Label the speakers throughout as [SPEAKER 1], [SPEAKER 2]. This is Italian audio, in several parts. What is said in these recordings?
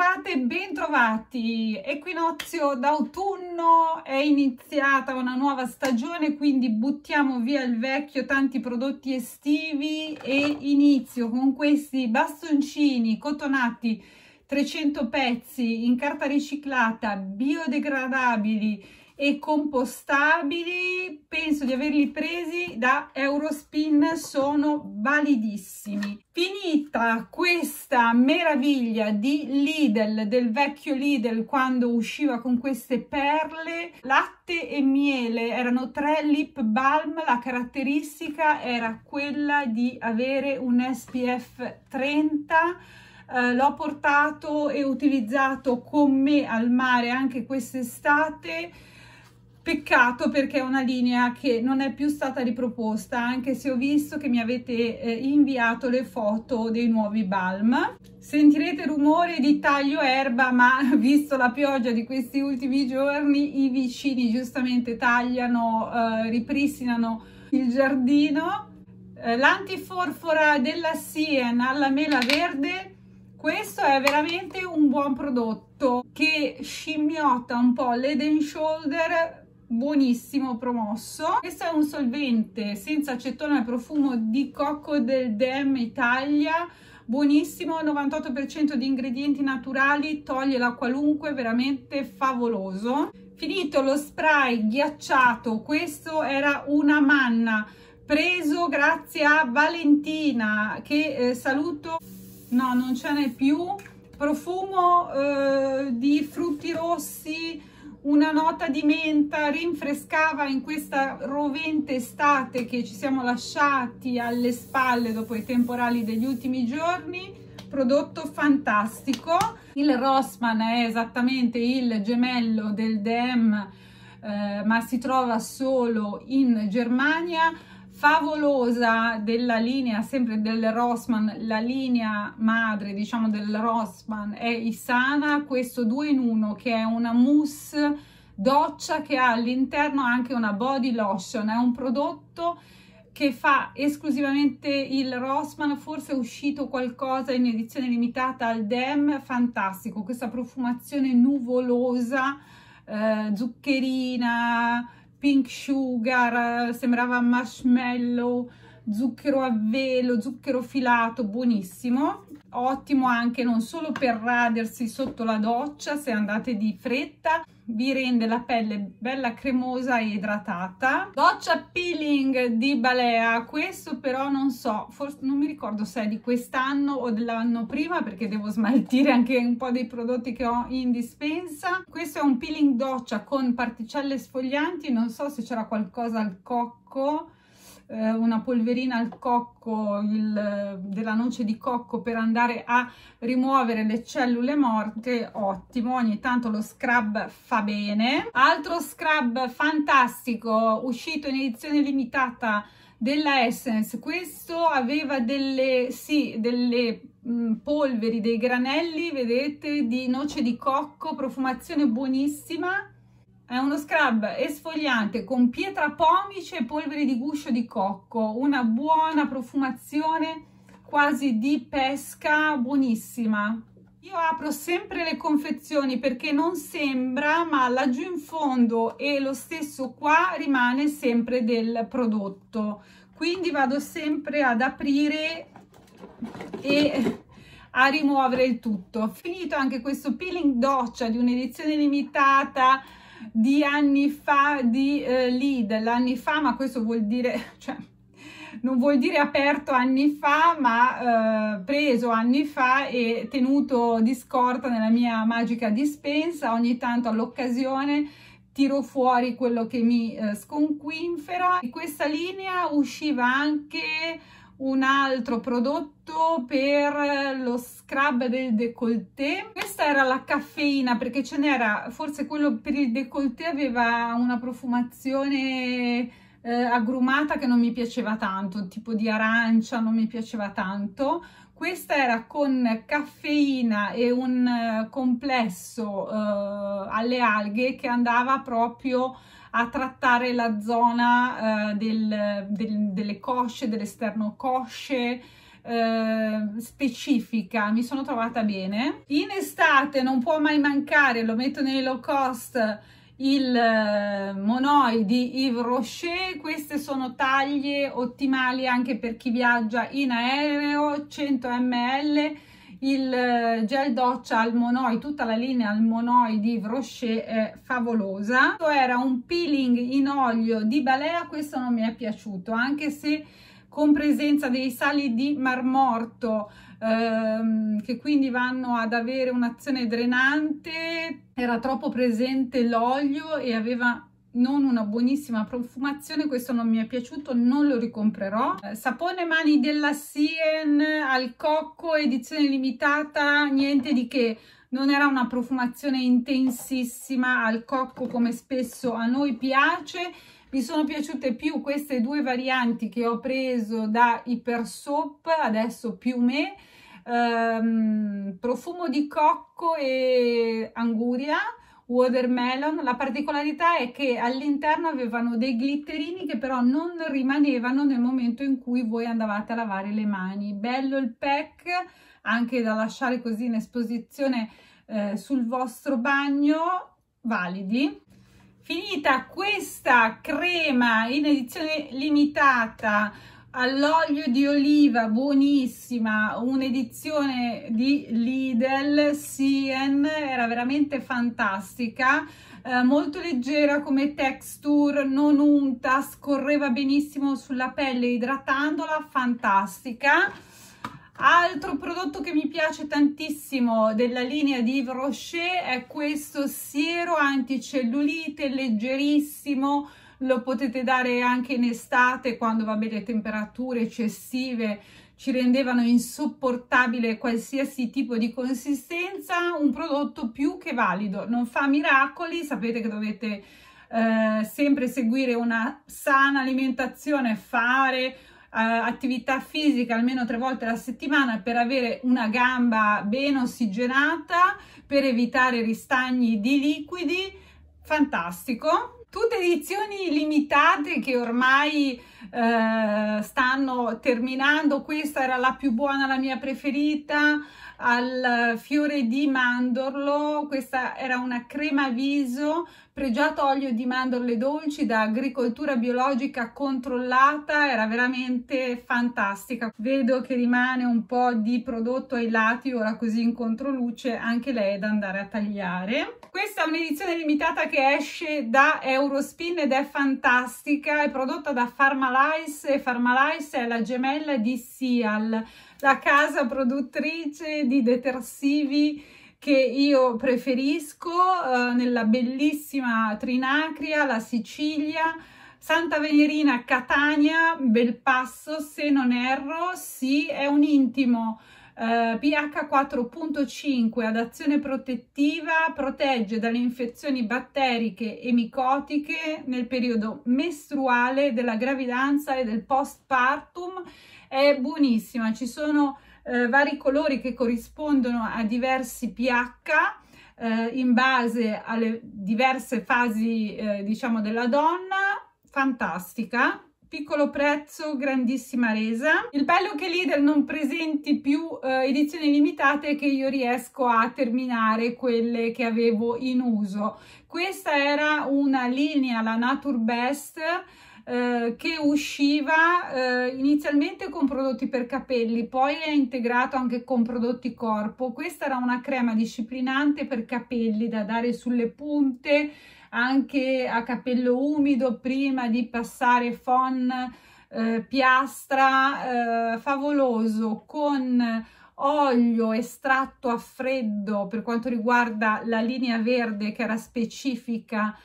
[SPEAKER 1] Bentrovate e bentrovati. Equinozio d'autunno, è iniziata una nuova stagione, quindi buttiamo via il vecchio, tanti prodotti estivi, e inizio con questi bastoncini cotonati 300 pezzi in carta riciclata, biodegradabili e compostabili. Penso di averli presi da Eurospin, sono validissimi. Finita questa meraviglia di Lidl, del vecchio Lidl, quando usciva con queste perle, latte e miele, erano 3 lip balm. La caratteristica era quella di avere un SPF 30. L'ho portato e utilizzato con me al mare anche quest'estate. Peccato, perché è una linea che non è più stata riproposta, anche se ho visto che mi avete inviato le foto dei nuovi balm. Sentirete rumore di taglio erba, ma visto la pioggia di questi ultimi giorni, i vicini giustamente tagliano, ripristinano il giardino. L'antiforfora della Sien alla mela verde, questo è veramente un buon prodotto che scimmiotta un po' l'Head and Shoulder, buonissimo, promosso. Questo è un solvente senza acetone a profumo di cocco del DM Italia, buonissimo, 98% di ingredienti naturali, toglie la qualunque, veramente favoloso. Finito lo spray ghiacciato, questo era una manna, preso grazie a Valentina, che saluto. No, non ce n'è più. Profumo di frutti rossi, una nota di menta, rinfrescava in questa rovente estate che ci siamo lasciati alle spalle dopo i temporali degli ultimi giorni. Prodotto fantastico. Il Rossmann è esattamente il gemello del DM, ma si trova solo in Germania. Favolosa della linea, sempre del Rossmann, la linea madre diciamo del Rossmann è Isana, questo 2 in 1 che è una mousse doccia che ha all'interno anche una body lotion. È un prodotto che fa esclusivamente il Rossmann, forse è uscito qualcosa in edizione limitata al DEM, fantastico, questa profumazione nuvolosa, zuccherina, pink sugar, sembrava marshmallow, zucchero a velo, zucchero filato, buonissimo. Ottimo anche non solo per radersi sotto la doccia, se andate di fretta, vi rende la pelle bella cremosa e idratata. Doccia peeling di Balea, questo però non so, forse non mi ricordo se è di quest'anno o dell'anno prima, perché devo smaltire anche un po' dei prodotti che ho in dispensa. Questo è un peeling doccia con particelle sfoglianti, non so se c'era qualcosa al cocco, una polverina al cocco, della noce di cocco, per andare a rimuovere le cellule morte. Ottimo, ogni tanto lo scrub fa bene. Altro scrub fantastico uscito in edizione limitata della Essence, questo aveva delle polveri, dei granelli, vedete, di noce di cocco, profumazione buonissima. È uno scrub esfoliante con pietra pomice e polvere di guscio di cocco, una buona profumazione quasi di pesca, buonissima. Io apro sempre le confezioni perché non sembra, ma laggiù in fondo e lo stesso qua rimane sempre del prodotto, quindi vado sempre ad aprire e a rimuovere il tutto. Finito anche questo peeling doccia di un'edizione limitata di anni fa di Lidl, anni fa, ma questo vuol dire, cioè, non vuol dire aperto anni fa, ma preso anni fa e tenuto di scorta nella mia magica dispensa. Ogni tanto all'occasione tiro fuori quello che mi sconquinfera. In questa linea usciva anche un altro prodotto per lo scrub del décolleté. Questa era la caffeina, perché ce n'era, forse quello per il décolleté aveva una profumazione agrumata che non mi piaceva tanto, tipo di arancia, non mi piaceva tanto. Questa era con caffeina e un complesso alle alghe che andava proprio a trattare la zona delle cosce, dell'esterno cosce, specifica, mi sono trovata bene. In estate non può mai mancare, lo metto nei low cost, il Monoi di Yves Rocher. Queste sono taglie ottimali anche per chi viaggia in aereo, 100 ml. Il gel doccia al Monoi, tutta la linea al Monoi di Yves Rocher è favolosa. Questo era un peeling in olio di Balea, questo non mi è piaciuto, anche se con presenza dei sali di marmorto, che quindi vanno ad avere un'azione drenante, era troppo presente l'olio e aveva non una buonissima profumazione. Questo non mi è piaciuto, non lo ricomprerò. Sapone mani della Sien al cocco, edizione limitata, niente di che, non era una profumazione intensissima al cocco come spesso a noi piace. Mi sono piaciute più queste due varianti che ho preso da Hyper Soap, adesso Piumé, profumo di cocco e anguria, watermelon. La particolarità è che all'interno avevano dei glitterini che però non rimanevano nel momento in cui voi andavate a lavare le mani. Bello il pack, anche da lasciare così in esposizione sul vostro bagno, validi. Finita questa crema in edizione limitata all'olio di oliva, buonissima, un'edizione di Lidl, Sien, era veramente fantastica, molto leggera come texture, non unta, scorreva benissimo sulla pelle idratandola, fantastica. Altro prodotto che mi piace tantissimo della linea di Yves Rocher è questo siero anticellulite, leggerissimo, lo potete dare anche in estate quando, vabbè, le temperature eccessive ci rendevano insopportabile qualsiasi tipo di consistenza. Un prodotto più che valido, non fa miracoli, sapete che dovete sempre seguire una sana alimentazione, fare attività fisica almeno 3 volte alla settimana per avere una gamba ben ossigenata, per evitare ristagni di liquidi. Fantastico. Tutte edizioni limitate che ormai stanno terminando. Questa era la più buona, la mia preferita, al fiore di mandorlo. Questa era una crema viso pregiato olio di mandorle dolci da agricoltura biologica controllata, era veramente fantastica. Vedo che rimane un po' di prodotto ai lati, ora così in controluce, anche lei è da andare a tagliare. Questa è un'edizione limitata che esce da Eurospin ed è fantastica, è prodotta da Pharmalice e Pharmalice è la gemella di Sial, la casa produttrice di detersivi che io preferisco, nella bellissima Trinacria, la Sicilia, Santa Venerina, Catania, Belpasso, se non erro. Sì, è un intimo pH 4.5 ad azione protettiva, protegge dalle infezioni batteriche e micotiche nel periodo mestruale, della gravidanza e del postpartum. È buonissima, ci sono vari colori che corrispondono a diversi pH in base alle diverse fasi diciamo della donna. Fantastica, piccolo prezzo, grandissima resa. Il bello che Lidl non presenti più edizioni limitate è che io riesco a terminare quelle che avevo in uso. Questa era una linea, la Nature Best, che usciva inizialmente con prodotti per capelli, poi è integrato anche con prodotti corpo. Questa era una crema disciplinante per capelli da dare sulle punte, anche a capello umido prima di passare phon, piastra, favoloso, con olio estratto a freddo per quanto riguarda la linea verde che era specifica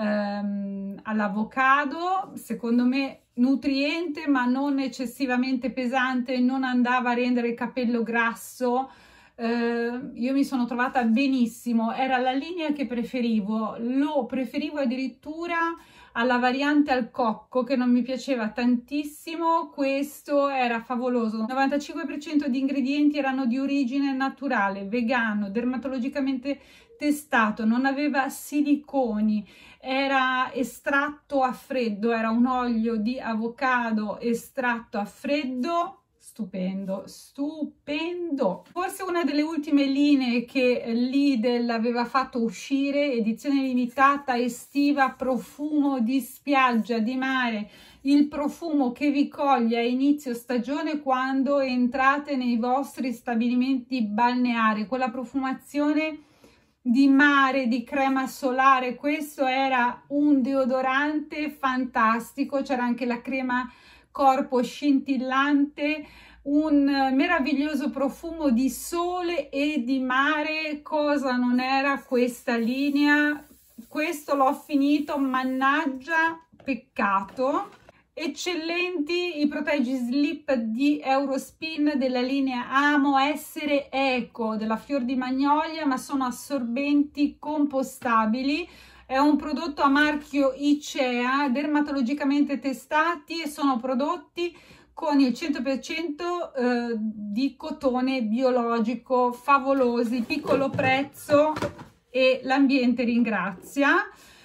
[SPEAKER 1] all'avocado. Secondo me nutriente ma non eccessivamente pesante, non andava a rendere il capello grasso. Io mi sono trovata benissimo, era la linea che preferivo, lo preferivo addirittura alla variante al cocco che non mi piaceva tantissimo. Questo era favoloso, il 95% di ingredienti erano di origine naturale, vegano, dermatologicamente testato, non aveva siliconi, era estratto a freddo, era un olio di avocado estratto a freddo, stupendo, stupendo. Forse una delle ultime linee che Lidl aveva fatto uscire, edizione limitata estiva, profumo di spiaggia, di mare, il profumo che vi coglie a inizio stagione quando entrate nei vostri stabilimenti balneari, quella profumazione di mare, di crema solare. Questo era un deodorante fantastico, c'era anche la crema corpo scintillante, un meraviglioso profumo di sole e di mare. Cosa non era questa linea? Questo l'ho finito, mannaggia, peccato. Eccellenti i proteggi slip di Eurospin della linea Amo Essere Eco della Fior di Magnolia, ma sono assorbenti, compostabili. È un prodotto a marchio ICEA, dermatologicamente testati, e sono prodotti con il 100% di cotone biologico, favolosi, piccolo prezzo e l'ambiente ringrazia.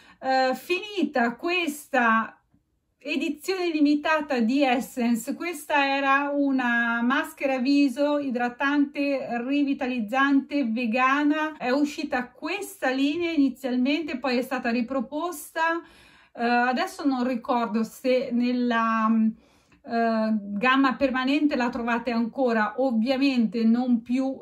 [SPEAKER 1] Finita questa edizione limitata di Essence, questa era una maschera viso idratante, rivitalizzante, vegana. È uscita questa linea inizialmente, poi è stata riproposta, adesso non ricordo se nella gamma permanente la trovate ancora, ovviamente non più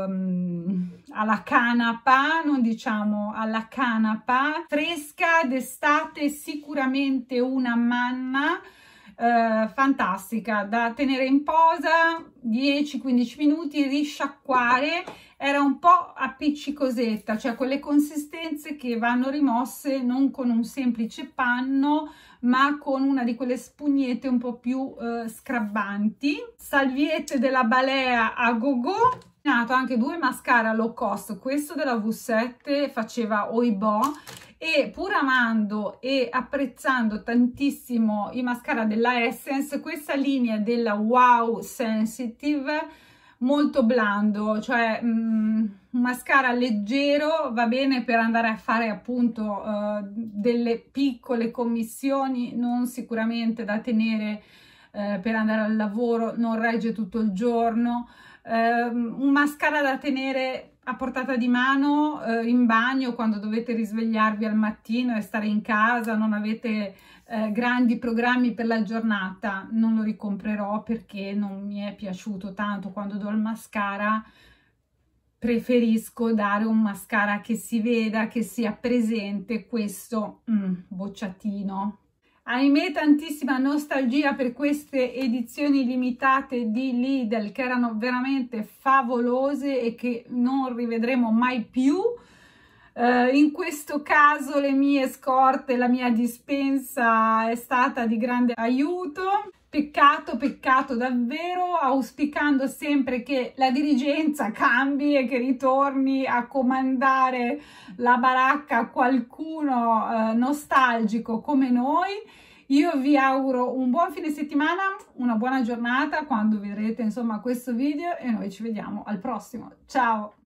[SPEAKER 1] alla canapa, non diciamo alla canapa, fresca d'estate, sicuramente una manna fantastica da tenere in posa 10-15 minuti, risciacquare. Era un po' appiccicosetta, cioè quelle consistenze che vanno rimosse non con un semplice panno, ma con una di quelle spugnette un po' più scrabbanti. Salviette della Balea a gogo. Ho ordinato anche due mascara low cost, questo della V7 faceva Oibò, e pur amando e apprezzando tantissimo i mascara della Essence, questa linea della Wow Sensitive, molto blando, cioè un mascara leggero, va bene per andare a fare appunto delle piccole commissioni, non sicuramente da tenere per andare al lavoro, non regge tutto il giorno. Un mascara da tenere a portata di mano in bagno quando dovete risvegliarvi al mattino e stare in casa, non avete grandi programmi per la giornata. Non lo ricomprerò perché non mi è piaciuto tanto. Quando do il mascara preferisco dare un mascara che si veda, che sia presente. Questo bocciatino. Ahimè, tantissima nostalgia per queste edizioni limitate di Lidl che erano veramente favolose e che non rivedremo mai più. In questo caso le mie scorte, la mia dispensa è stata di grande aiuto. Peccato, peccato davvero, auspicando sempre che la dirigenza cambi e che ritorni a comandare la baracca a qualcuno nostalgico come noi. Io vi auguro un buon fine settimana, una buona giornata quando vedrete insomma questo video, e noi ci vediamo al prossimo. Ciao!